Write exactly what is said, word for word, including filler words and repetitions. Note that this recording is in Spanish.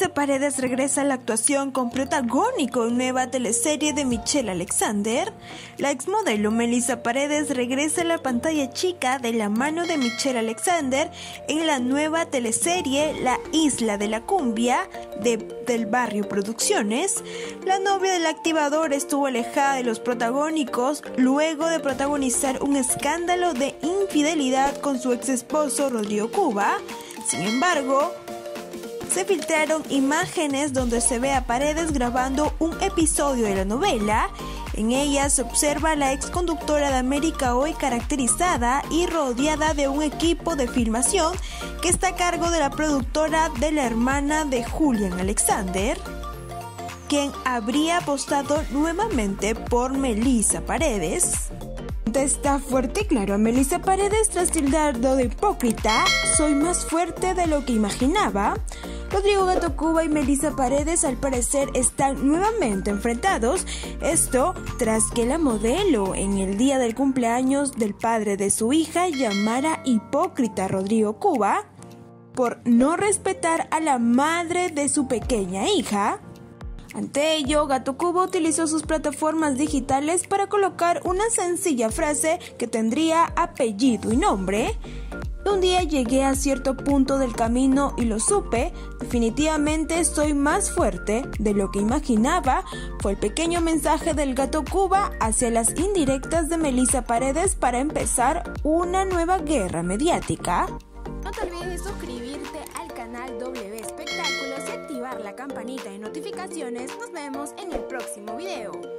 Melissa Paredes regresa a la actuación con protagónico en nueva teleserie de Michelle Alexander. La exmodelo Melissa Paredes regresa a la pantalla chica de la mano de Michelle Alexander en la nueva teleserie La Isla de la Cumbia de Del Barrio Producciones. La novia del activador estuvo alejada de los protagónicos luego de protagonizar un escándalo de infidelidad con su ex esposo Rodrigo Cuba. Sin embargo, se filtraron imágenes donde se ve a Paredes grabando un episodio de la novela. En ella se observa a la ex conductora de América Hoy caracterizada y rodeada de un equipo de filmación que está a cargo de la productora de la hermana de Julian Alexander, quien habría apostado nuevamente por Melissa Paredes. Está fuerte y claro a Melissa Paredes tras tildarlo de hipócrita. Soy más fuerte de lo que imaginaba. Rodrigo Gato Cuba y Melissa Paredes al parecer están nuevamente enfrentados. Esto tras que la modelo en el día del cumpleaños del padre de su hija llamara hipócrita a Rodrigo Cuba por no respetar a la madre de su pequeña hija. Ante ello, Gato Cuba utilizó sus plataformas digitales para colocar una sencilla frase que tendría apellido y nombre. Un día llegué a cierto punto del camino y lo supe, definitivamente soy más fuerte de lo que imaginaba, fue el pequeño mensaje del Gato Cuba hacia las indirectas de Melissa Paredes para empezar una nueva guerra mediática. No te olvides de suscribirte al canal W Espectáculos y activar la campanita de notificaciones. Nos vemos en el próximo video.